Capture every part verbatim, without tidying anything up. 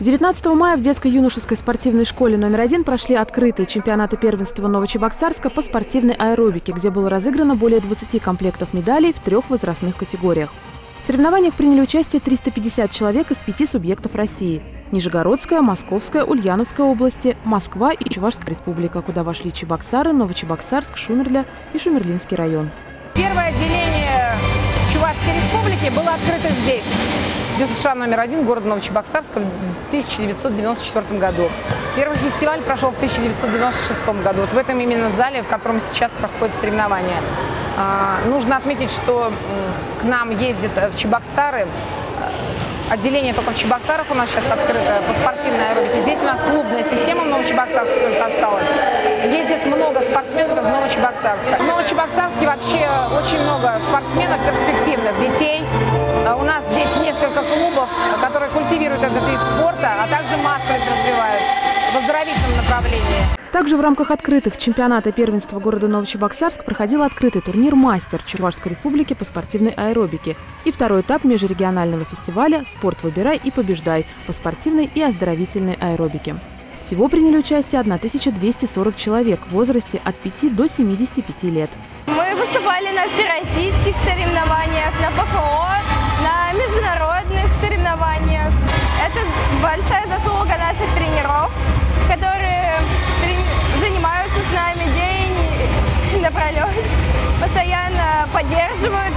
девятнадцатого мая в детско-юношеской спортивной школе номер один прошли открытые чемпионаты первенства Новочебоксарска по спортивной аэробике, где было разыграно более двадцати комплектов медалей в трех возрастных категориях. В соревнованиях приняли участие триста пятьдесят человек из пяти субъектов России – Нижегородская, Московская, Ульяновская области, Москва и Чувашская республика, куда вошли Чебоксары, Новочебоксарск, Шумерля и Шумерлинский район. Первое отделение Чувашской республики было открыто здесь, в США номер один города Новочебоксарска в тысяча девятьсот девяносто четвёртом году. Первый фестиваль прошел в тысяча девятьсот девяносто шестом году, вот в этом именно зале, в котором сейчас проходят соревнования. А, нужно отметить, что к нам ездит в Чебоксары, отделение только в Чебоксарах у нас сейчас открыто по спортивной аэробике. Здесь у нас клубная система в Новочебоксарске только осталась. Ездит много спортсменов из Новочебоксарска. В Новочебоксарске вообще очень много спортсменов перспективных, детей. У нас здесь несколько клубов, которые культивируют этот вид спорта, а также массовость развивают в оздоровительном направлении. Также в рамках открытых чемпионата первенства города Новочебоксарск проходил открытый турнир «Мастер» Чувашской республики по спортивной аэробике и второй этап межрегионального фестиваля «Спорт выбирай и побеждай» по спортивной и оздоровительной аэробике. Всего приняли участие тысяча двести сорок человек в возрасте от пяти до семидесяти пяти лет. Мы выступали на всероссийских соревнованиях, на ПХО, на международных соревнованиях. Это большая заслуга наших тренеров, которые занимаются с нами день напролет, постоянно поддерживают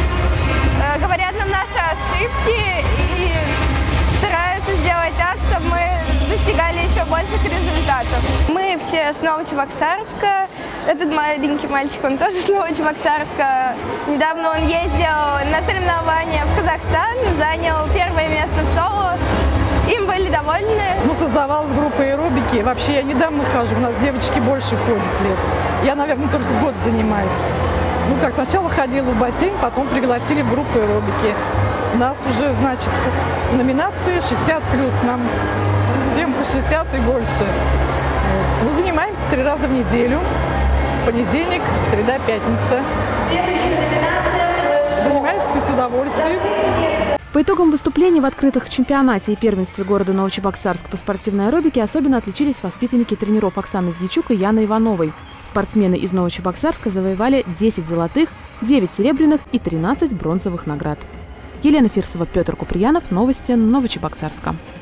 нас, говорят нам наши ошибки и стараются сделать так, чтобы мы достигали еще больших результатов. Мы все с Новочебоксарска. Этот маленький мальчик, он тоже с Новочебоксарска. Недавно он ездил на соревнования в Казахстан, занял первое место в соло. Им были довольны. Ну, создавалась группа аэробики. Вообще, я недавно хожу, у нас девочки больше ходят лет. Я, наверное, только год занимаюсь. Ну, как сначала ходила в бассейн, потом пригласили в группу аэробики. У нас уже, значит, номинации шестьдесят плюс, нам всем по шестьдесят и больше. Вот. Мы занимаемся три раза в неделю. Понедельник, среда, пятница. Занимаемся с удовольствием. По итогам выступлений в открытых чемпионате и первенстве города Новочебоксарск по спортивной аэробике особенно отличились воспитанники тренеров Оксаны Дьячук и Яны Ивановой. Спортсмены из Новочебоксарска завоевали десять золотых, девять серебряных и тринадцать бронзовых наград. Елена Фирсова, Петр Куприянов. Новости Новочебоксарска.